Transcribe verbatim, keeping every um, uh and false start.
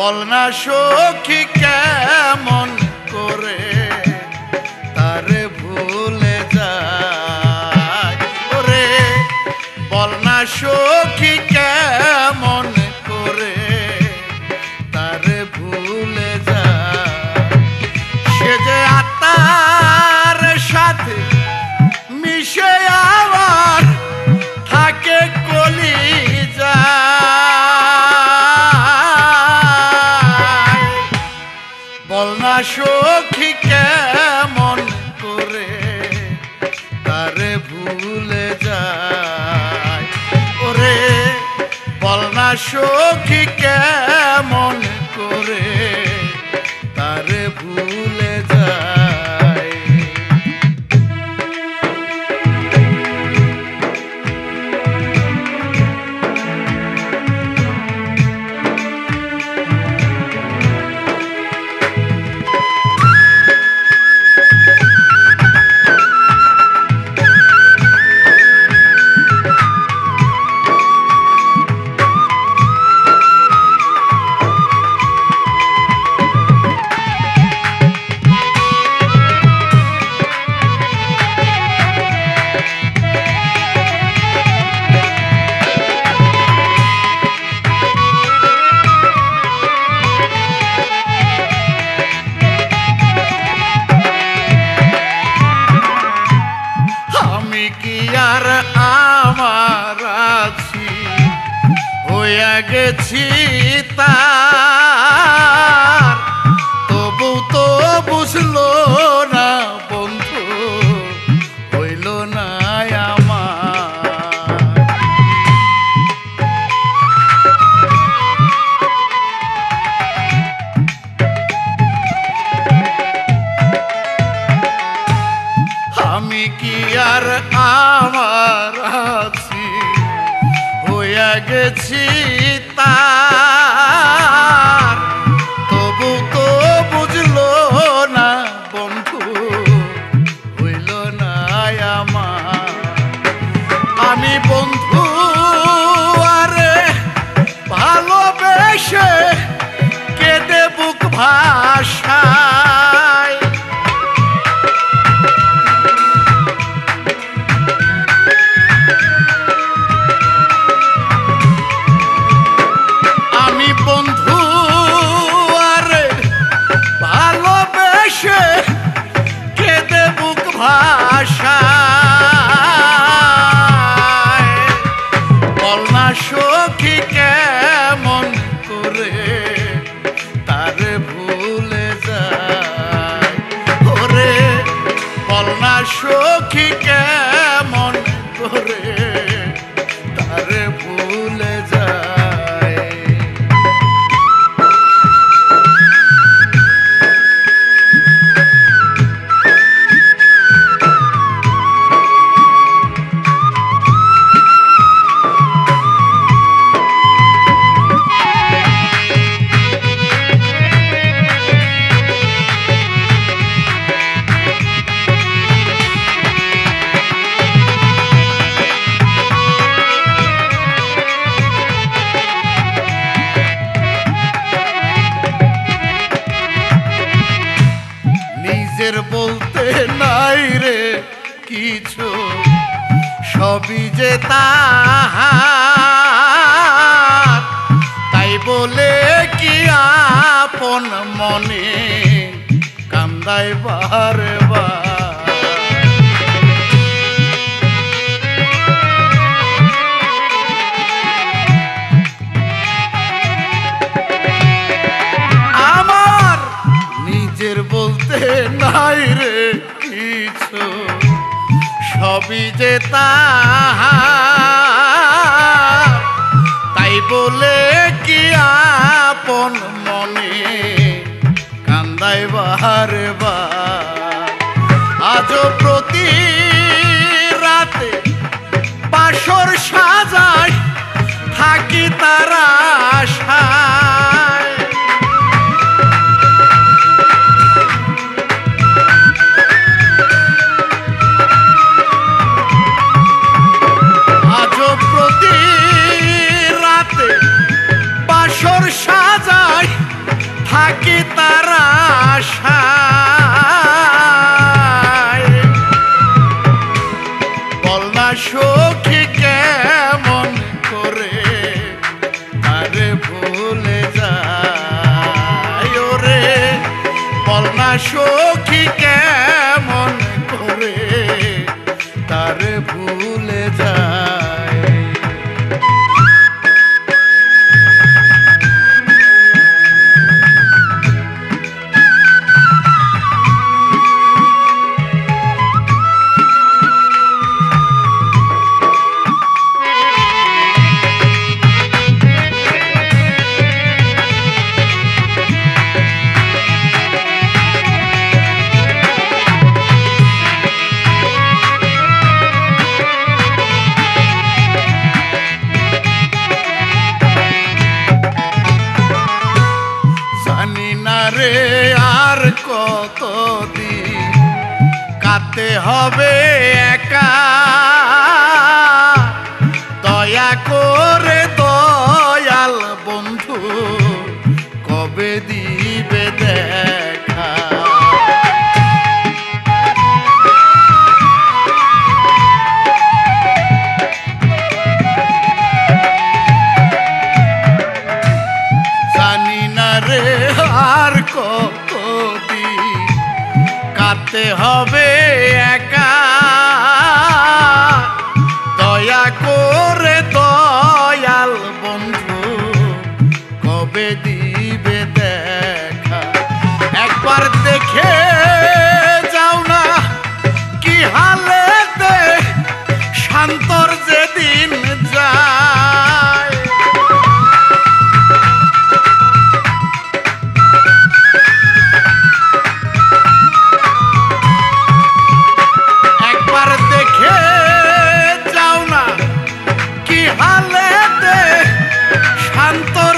বল না সখী কেমন করে তারে ভুলে যায় ওরে বল না সখী কেমন করে তারে ভুলে যায় সে যে আত্মার সাথে মিশে আবার থাকে কলিজায় বল না সখী কেমন করে তারে ভুলে যায় ওরে বল না সখী কেমন করে তারে ভুলে যায় আর আমার আছি হইয়া গেছি তার তবু তো বুঝলো না বন্ধু হইল না আমার আমি কি আর আমার আছি হইয়া গেছি তার তবু তো বুঝলো না বন্ধু হইল না আমার আমি বন্ধু আরে ভালোবেসে কেঁদে বুক ভাষায় বন্ধু আরে ভালোবেসে কেঁদে বুক ভাষায় বল না সখী কেমন করে তারে ভুলে যায় ওরে বল না সখী কেমন করে তারে ভুলে যায় নিজের বলতে নাই রে কিছু সবই যে তাহার তাই বলে কি আপন মনে কান্দায় বারে বার আমার নিজের বলতে নাই রে কিছু সবই যে তাহার তাই বলে কি আপন মনে কান্দায় বারে বার আজও প্রতি রাতে বাসর সাজায় থাকি তার আশায় প্রতি রাতে বাসর সাজায় থাকি তার আশায় বল না সখী কেমন করে আরে ভুলে যায় ওরে বল না সখী কেমন করে তারে ভুলে যায় রে আর কতদিন কাটতে হবে একা দয়া করে দয়াল বন্ধু কবে দিবে দেখা জানি না রে আর কতদিন কাটতে হবে একা দয়া করে দয়াল বন্ধু কবে দিবে দেখা একবার দেখে যাও না কি হালেতে শান্তর যেদিন যায় শান্ত